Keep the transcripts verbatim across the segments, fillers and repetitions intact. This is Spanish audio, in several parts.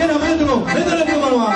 Buena, mételo, mételo en tu mano.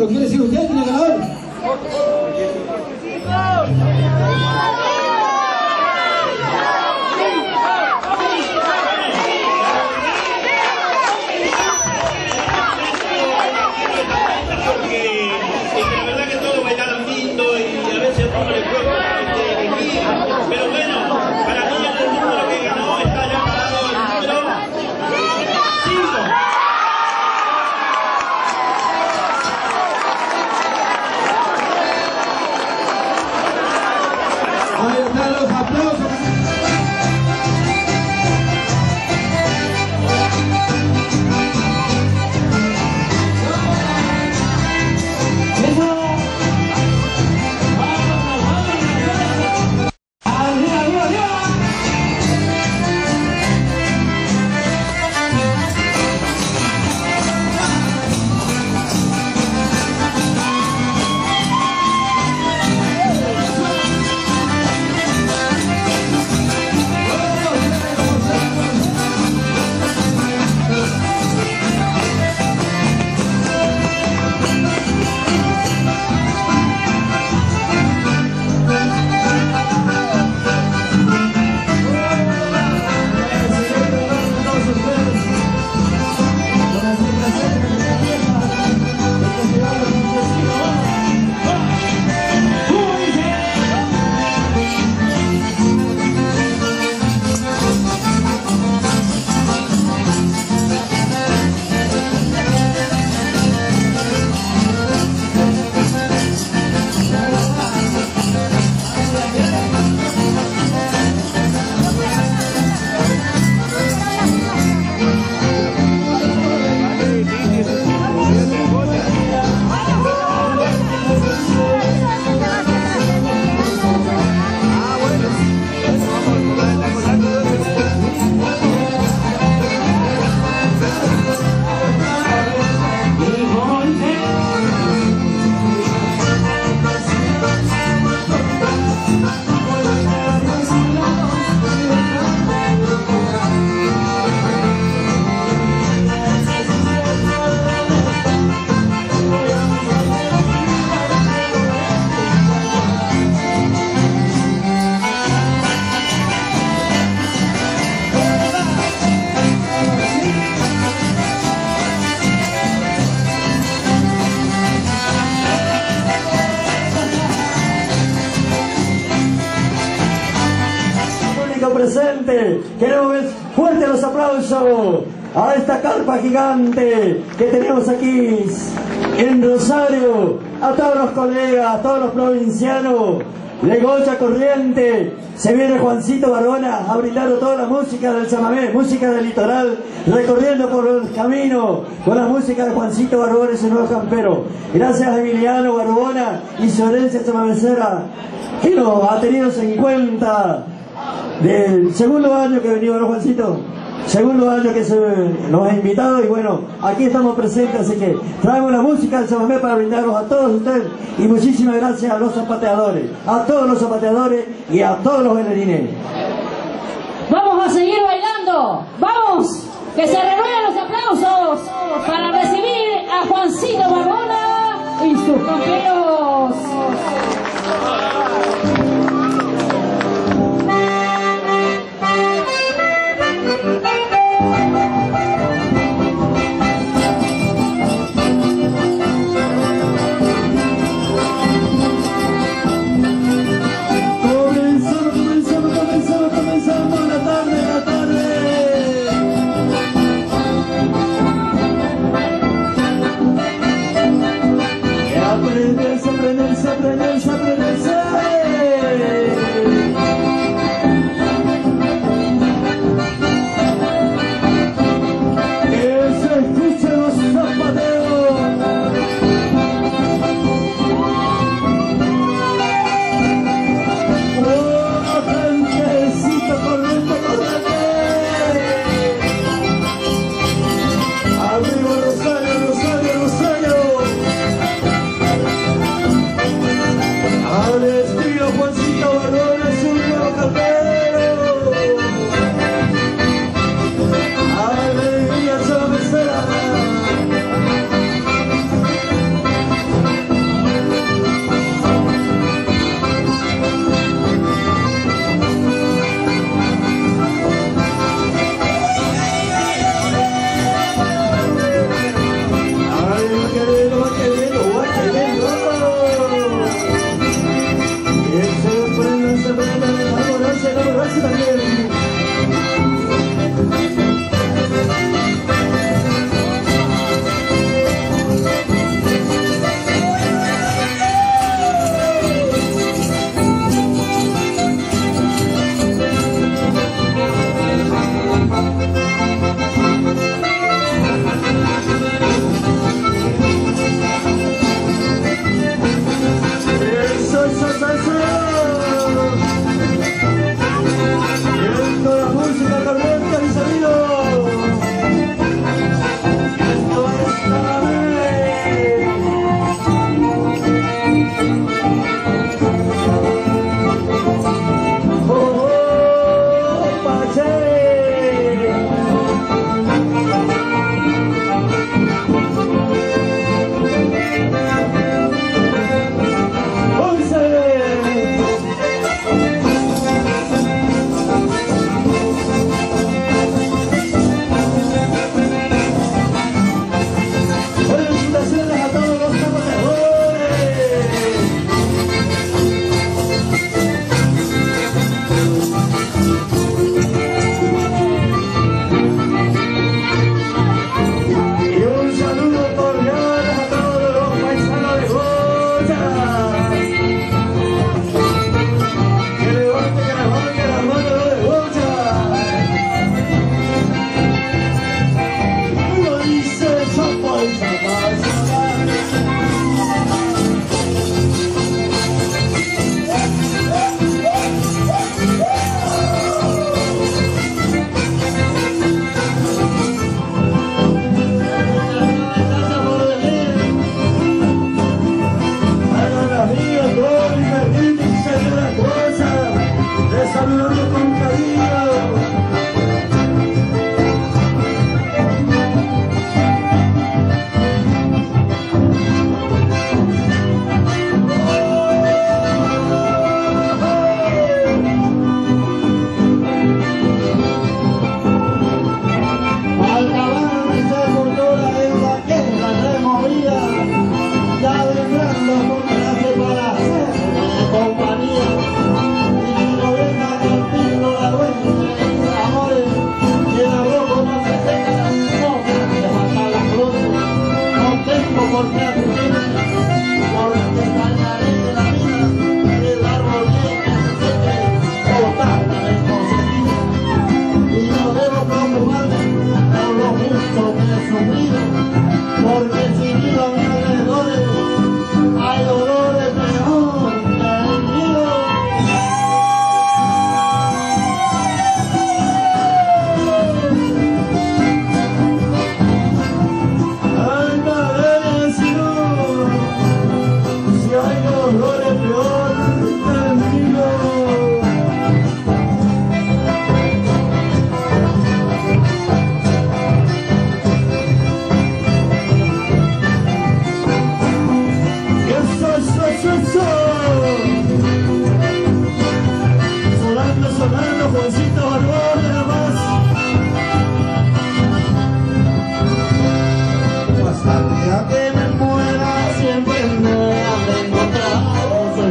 pero quiere decir usted, tiene ganador. Pero bueno, para mí el número que ganó está ya parado, el número cinco. Ahí están los aplausos. Presente, queremos ver fuerte los aplausos a esta carpa gigante que tenemos aquí en Rosario, a todos los colegas, a todos los provincianos de Goya Corriente. Se viene Juancito Barbona a brindarnos toda la música del chamamé, música del litoral, recorriendo por los caminos con la música de Juancito Barbona, ese nuevo campero. Gracias a Emiliano Barbona y su herencia chamamecera, que nos ha tenido en cuenta del segundo año que venimos, ¿no, Juancito? Segundo año que se nos ha invitado y bueno, aquí estamos presentes, así que traemos la música del chamamé para brindarlos a todos ustedes y muchísimas gracias a los zapateadores, a todos los zapateadores y a todos los bailarines. Vamos a seguir bailando, vamos, que se renueven los aplausos para recibir a Juancito Barbona y sus campeones. Aprendes, aprendes, aprendes.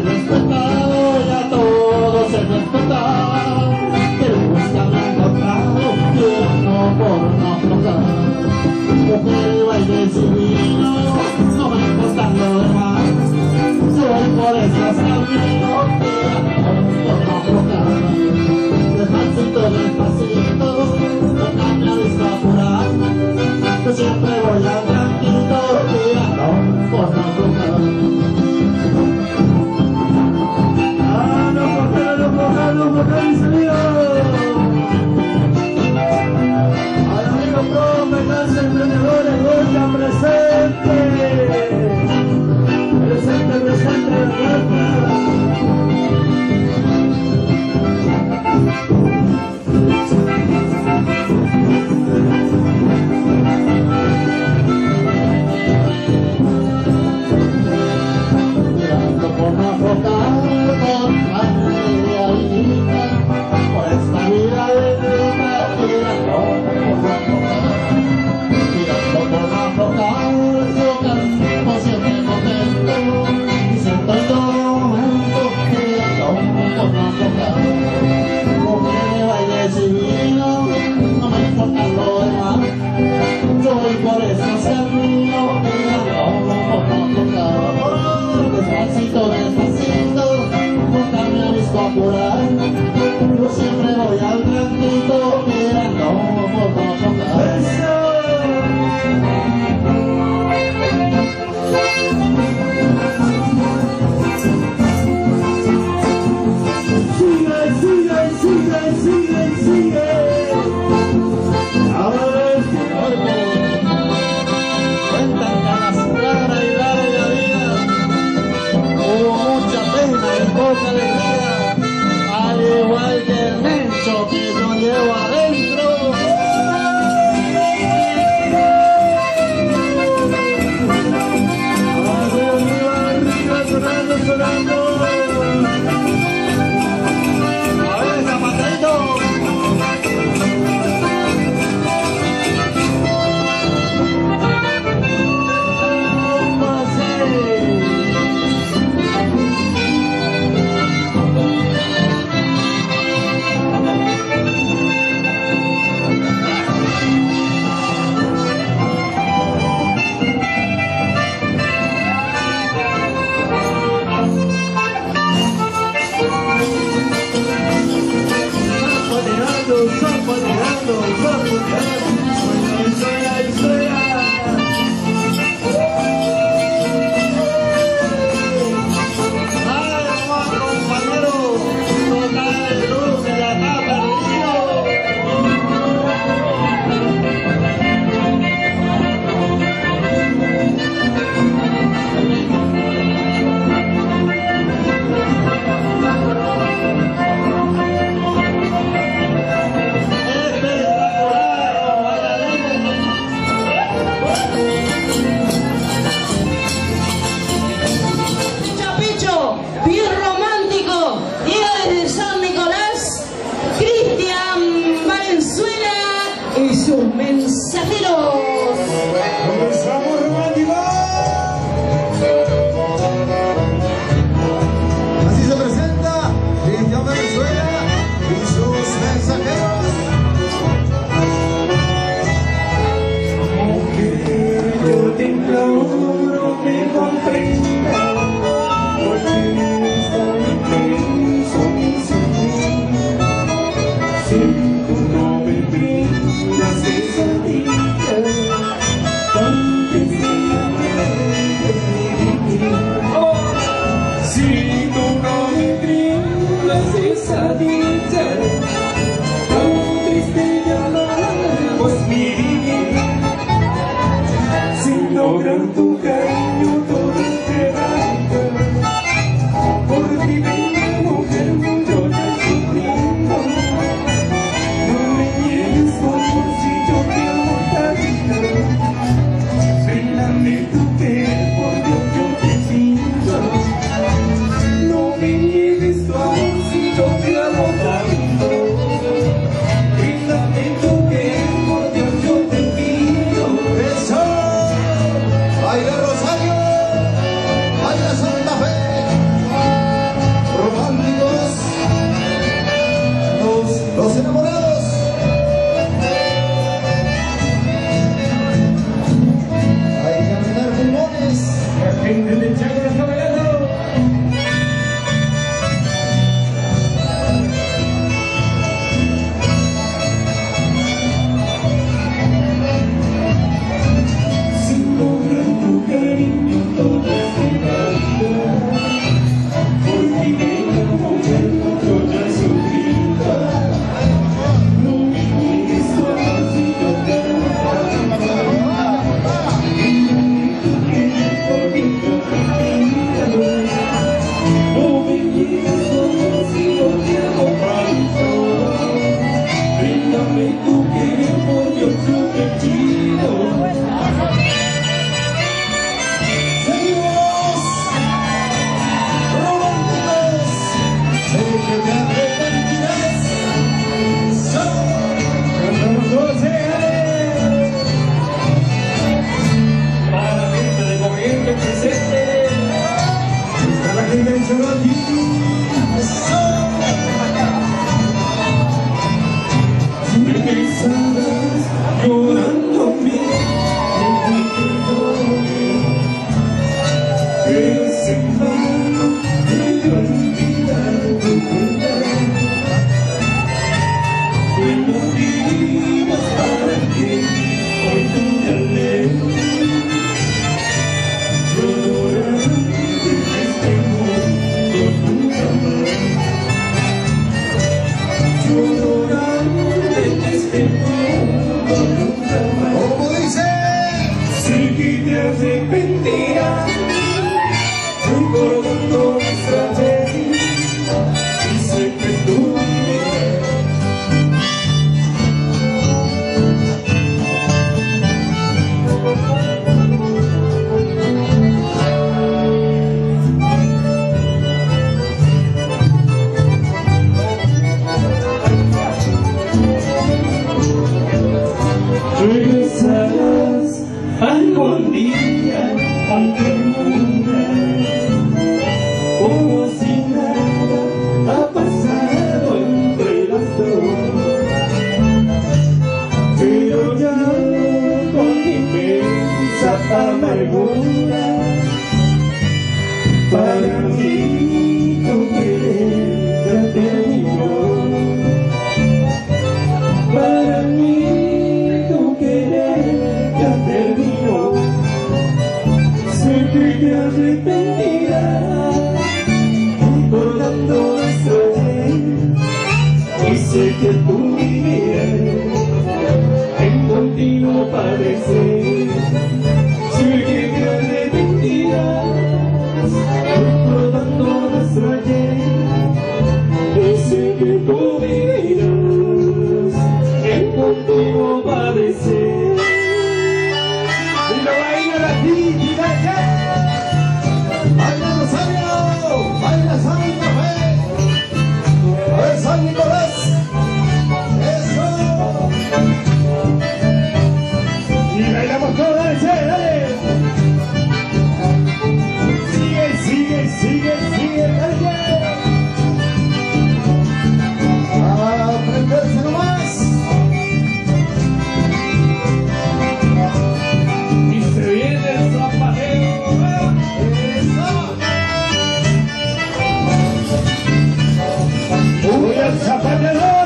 respetado y a todos he respetado, pero busca me ha encontrado y no por no aflojar. Mujer, baile divino, no me importan lo demás, soy por esas caminos que no por no aflojar. Despacito, despacito, no cambia de apurar, yo siempre voy al tranquilo que no por no aflojar. ¡Ah, no aflojar, no aflojar, no aflojar mi sonido! Al amigo profe, clase emprendedores, Gorka, presente. Presente, presente, Gorka. Mirando por no aflojar con familia, por esta vida de vida, mirando por no aflojar, mirando por no aflojar, yo canto siempre contento, y siento en todo momento, mirando por no aflojar. Mujer, baile divino, no me importa lo demás, yo voy por esos caminos, mirando por no aflojar. Despacito, despacito, nunca me ha visto apurar, yo siempre voy al tranquilo, mirando por no aflojar. Sigue, sigue, sigue, sigue, sigue. Ahora es que Cuentan que a la clara y larga vida hubo mucha pena y poca alegría, al igual que el mencho que yo llevo adentro. arriba, arriba, sonando, sonando. A ver, Zapaterito. Sé que tú vivirás en continuo padecer. Sé que grande mentiras recordando nuestro ayer. Yo sé que tú vivirás en continuo padecer. Y lo baila la tía, ¡Baila Rosario! ¡Baila Santa Fe! ¡A ver, San Nicolás! ¡Eso! y bailamos todos, dale, dale. Sigue, sigue, sigue, sigue, dale. ¡A prenderse nomás! Y se viene el zapateo. ¡Eso! Voy al zapateador.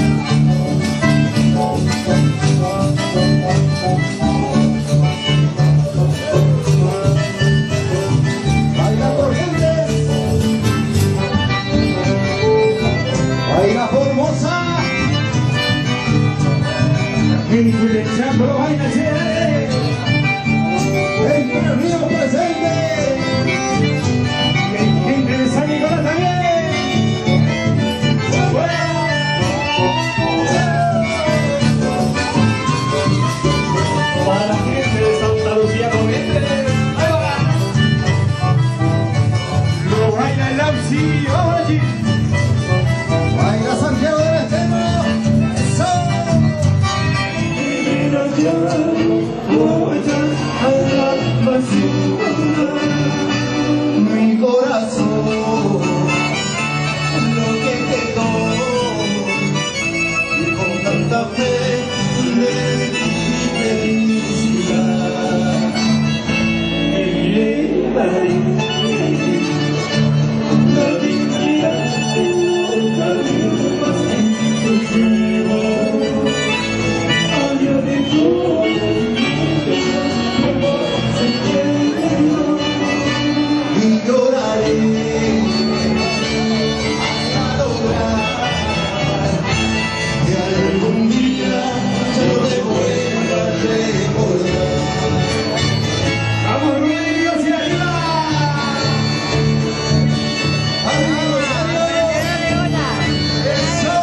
¡Baila Corrientes! ¡Baila Formosa! El Culechapo baila, che, dale. ¡Entre Río presente! Y hay gente de San Nicolás también. Para la gente de Santa Lucía Corrientes, ahí va. Lo baila el Lapsi, vamos allí. ¡Baila Santiago del Estero! ¡Eso! Mira ya, voy a la basura. Mi corazón, lo que quedó, y con tanta fe de mi felicidad. Me llevaré la dignidad de un camino más inclusivo. Allá de todo el mundo, se quedó. Y lloraré hasta lograr que algún día yo te vuelva a recordar. ¡Vamos, Rubén y Dios, y arriba! ¡Arriba, Rosario! ¡Eso!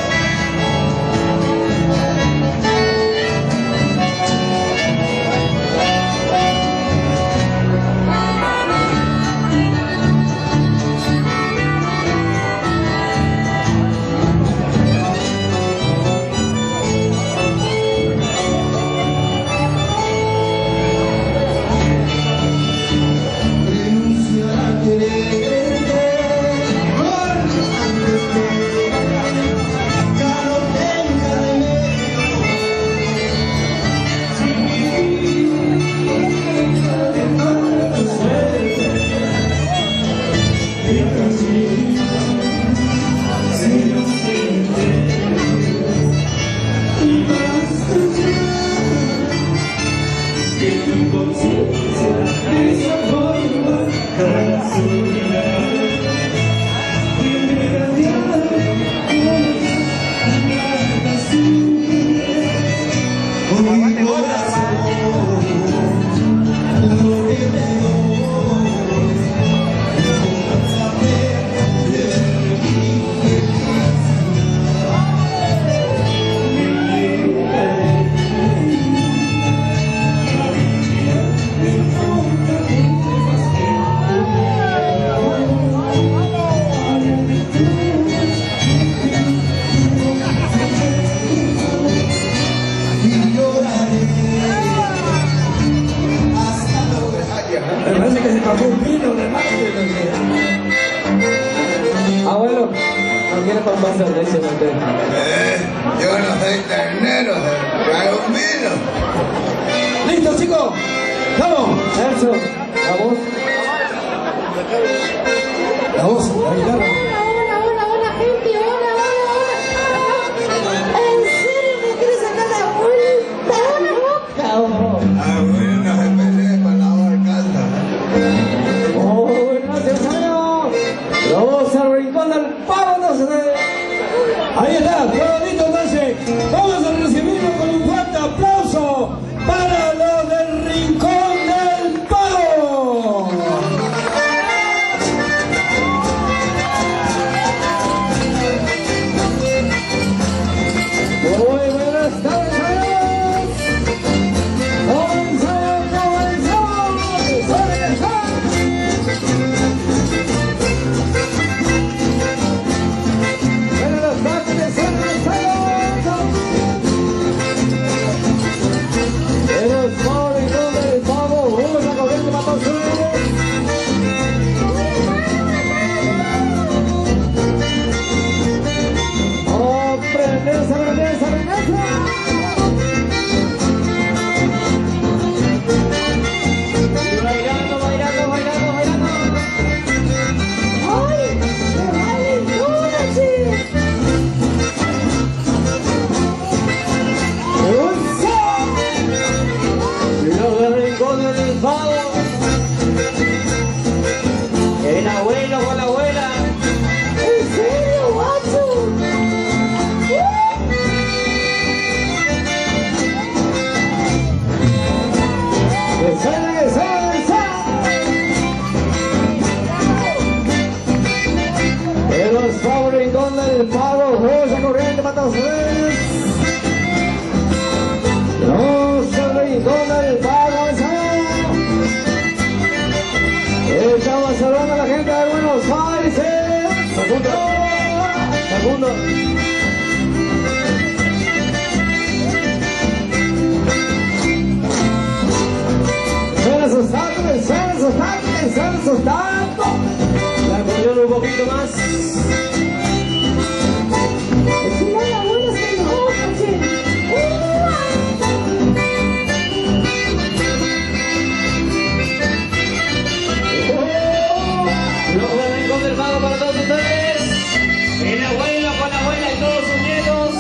Renunciar a quererte antes que ya no tenga remedio. Sin vivir de mala suerte y así ser ausente y basta ya que tu conciencia desaforma cada soledad. Con mi corazón, lo que te doy, con saber de mi y lloraré hasta lograr. Me parece que se pasó un vino de más. Abuelo, no quiere tomar cerveza, no te. Eh, yo no soy ternero, trae un vino. ¡Listo, chicos! ¡Vamos! Eso, la voz. La voz, la guitarra. Hola, hola, hola, gente, hola, hola, hola. ¿En serio me quieres sacar la vuelta a la boca? Oh. Ah, bueno, no se pelee con la barcaza. ¡Oh, gracias, señor! La voz al rincón del pavo, no se debe. Ahí está, todo bonito, entonces vamos a recibirlo con un fuerte aplauso para los del Rincón del Pago. Muy buenas tardes. El abuelo con la abuela. ¿En serio, guacho? ¡Que suena, que suena, que suena! De los Fabricón del Pago, José Corriente Matazuelos. Los Fabricón del Pago, estamos saludando a la gente de Buenos Aires. Segundo. Segundo. Suena sus tacos, suena sus tacos, suena sus tacos. La acordeón un poquito más. Si no, la abuela se enoja, che. Los del Rincón del Pago para todos ustedes. El abuelo con la abuela y todos sus nietos.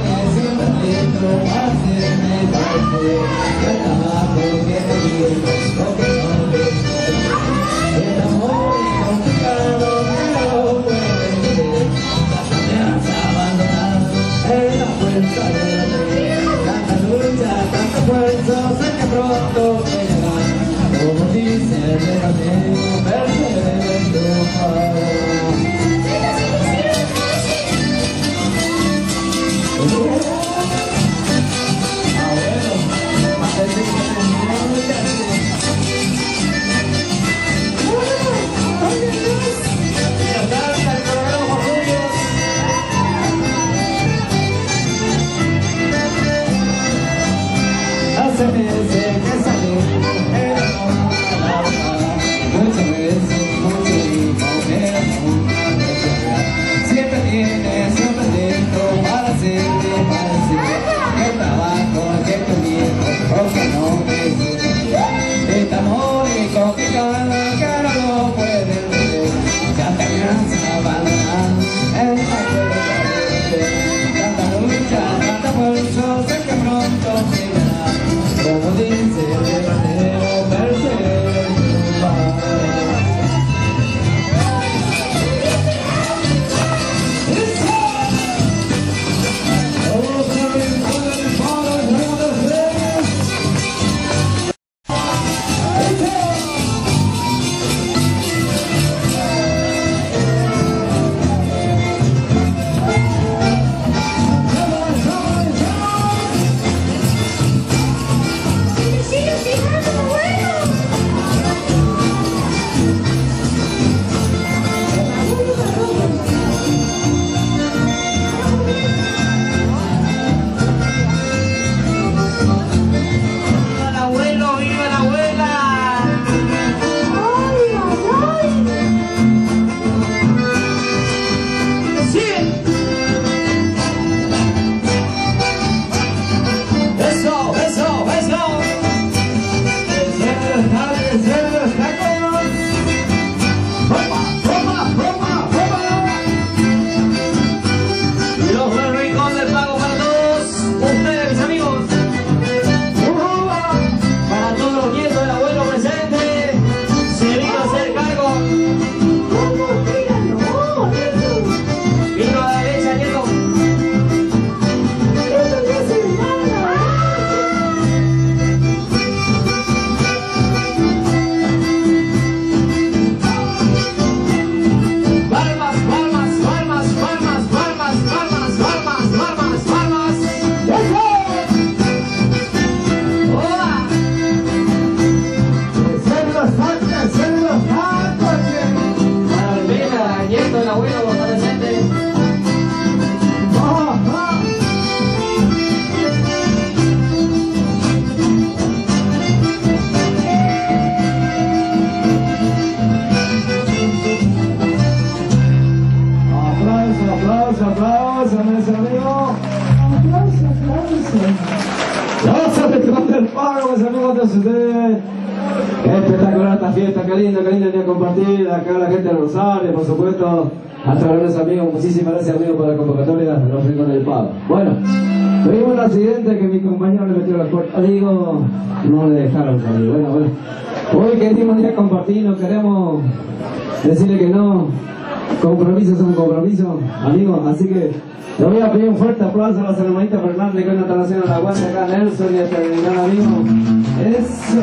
Hacerme parte, el tabaco que me Muchas veces que salí era una palabra, muchas veces mucho dijo, pero nunca me quería. Siempre tienes un pretexto para hacerte parecer que trabajo, que te miento o que no me sucede. Este amor es complicado que no lo pueden ver. Ya te cansa abandonar en la cuerda. Tanta lucha, tanta fuerza, sé que pronto llegará. Como dice el verdadero perseguir tu paz. Espectacular esta fiesta, qué lindo, qué lindo día compartir acá la gente de Rosario, por supuesto, a todos los amigos, muchísimas gracias amigos por la convocatoria de los Rincones del Pavo. Bueno, tuvimos un accidente que mi compañero le metió la puerta, digo, no le dejaron salir. Bueno, bueno, hoy queremos día compartir, no queremos decirle que no, compromisos son compromisos, amigos, así que le voy a pedir un fuerte aplauso a la hermanita Fernández que hoy nos está haciendo la aguante acá, Nelson y a este gran amigo. Eso.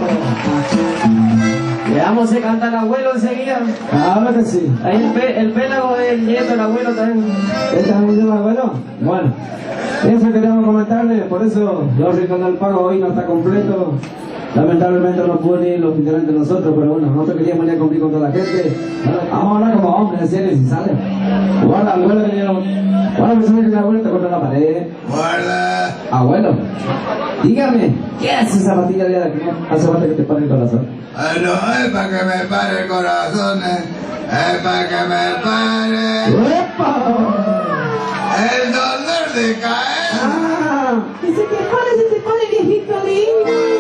Le vamos a cantar al abuelo enseguida. Claro que sí. Ahí el, pe el pélago del nieto del abuelo también. ¿Este es el abuelo? Bueno, eso queríamos comentarles, por eso los Rincones del Pago hoy no está completo. Lamentablemente no pueden ir los diferentes de nosotros, pero bueno, nosotros queríamos ir a cumplir con toda la gente. Vamos a hablar como hombres, en serio, si sale. Guarda, abuelo que dieron. Guarda, me suena que el abuelo te cortó la pared. Guarda. Abuelo, dígame, ¿qué hace esa patilla de aquí? Hace falta que te pare el corazón. Ah, no, es para que me pare el corazón, eh. Es para que me pare ¡Epa! el dolor de caer. ¡Ah! Que se te pone, se te pone, viejito lindo.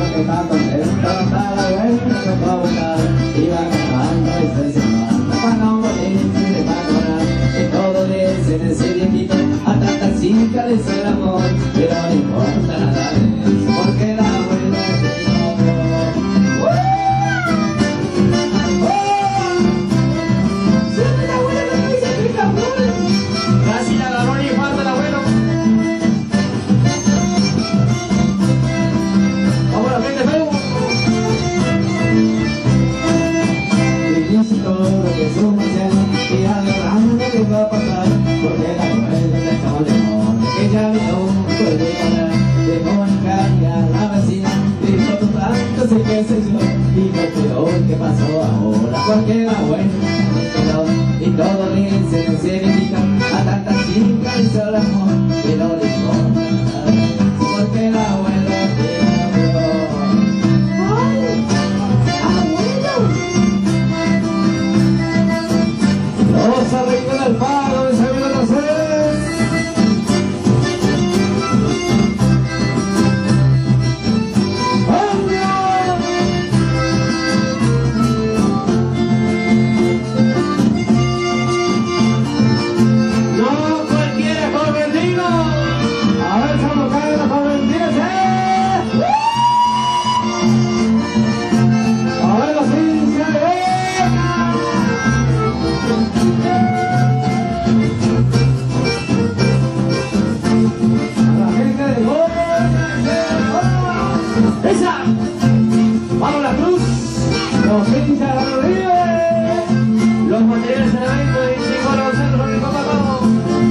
Iba cantando y se y todo bien se nos significa a tanta chica y solo amor que no le importa nada, porque el abuelo tiene amor. ¡Ay! ¡Abuelo! Los arreglos del pago de Sabino Mercedes. No cualquiera es Correntino. A ver, estamos acá en la Correntina, ¿eh? A ver, los hinchas de Boca. La gente de Boca, esa. Vamos la cruz. Los hinchas de los Ríos. Los materiales de evento y cinco los centros de Coca-Cola.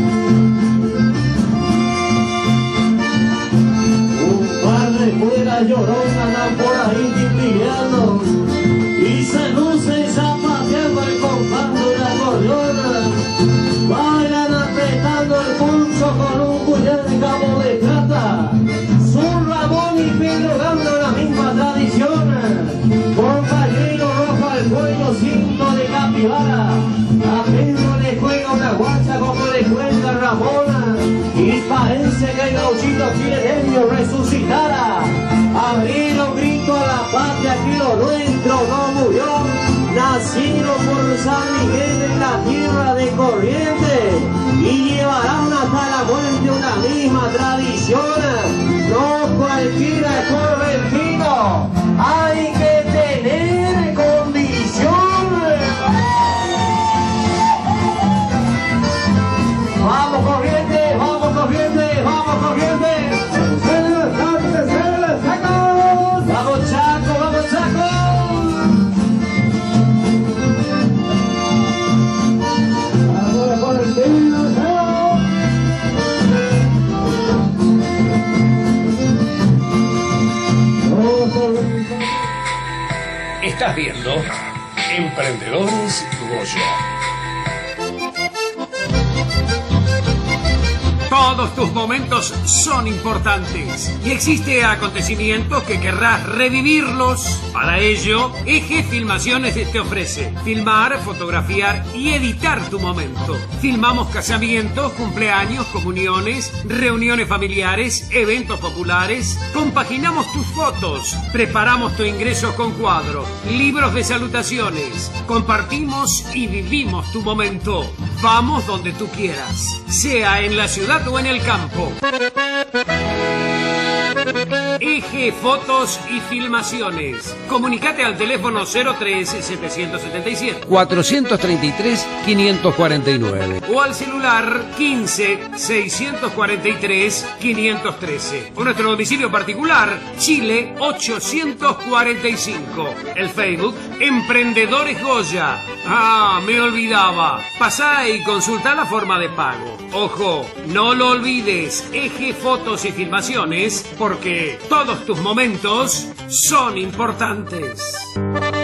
Un padre fuera llorón andan por ahí timbileando y se luce zapateando el compás de una gorriona. Bailan apretando el pulso con un puñal de cabo de plata. Son Ramón y Pedro dando la misma tradición. Con pañuelo rojo al cuello, cinto de capibara. A Pedro le juega una guacha como le cuenta Ramona. Y parece que el gauchito chilereño resucitara. Abrieron grito a la patria que lo nuestro no murió. Nacieron por San Miguel en la tierra de Corrientes y llevarán hasta la muerte una misma tradición. No cualquiera es correntino, hay que tener condición. Vamos Corrientes, vamos Corrientes, vamos Corrientes. Vamos Chaco, vamos Chaco. Estás viendo Emprendedores Goya. Todos tus momentos son importantes y existe acontecimientos que querrás revivirlos. Para ello, Eje Filmaciones te ofrece filmar, fotografiar y editar tu momento. Filmamos casamientos, cumpleaños, comuniones, reuniones familiares, eventos populares. Compaginamos tus fotos, preparamos tu ingreso con cuadro, libros de salutaciones. Compartimos y vivimos tu momento. Vamos donde tú quieras, sea en la ciudad o en el campo. Eje Fotos y Filmaciones. Comunicate al teléfono cero tres setecientos setenta y siete cuatrocientos treinta y tres quinientos cuarenta y nueve o al celular quince seiscientos cuarenta y tres quinientos trece o nuestro domicilio particular Chile ochocientos cuarenta y cinco. El Facebook Emprendedores Goya. Ah, me olvidaba. Pasá y consulta la forma de pago. Ojo, no lo olvides. Eje Fotos y Filmaciones, porque todos tus momentos son importantes.